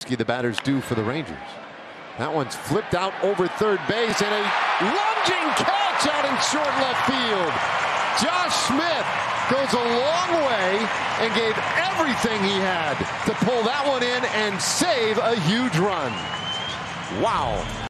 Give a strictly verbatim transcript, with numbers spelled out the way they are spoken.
The batters do for the Rangers. That one's flipped out over third base and a lunging catch out in short left field. Josh Smith goes a long way and gave everything he had to pull that one in and save a huge run. Wow.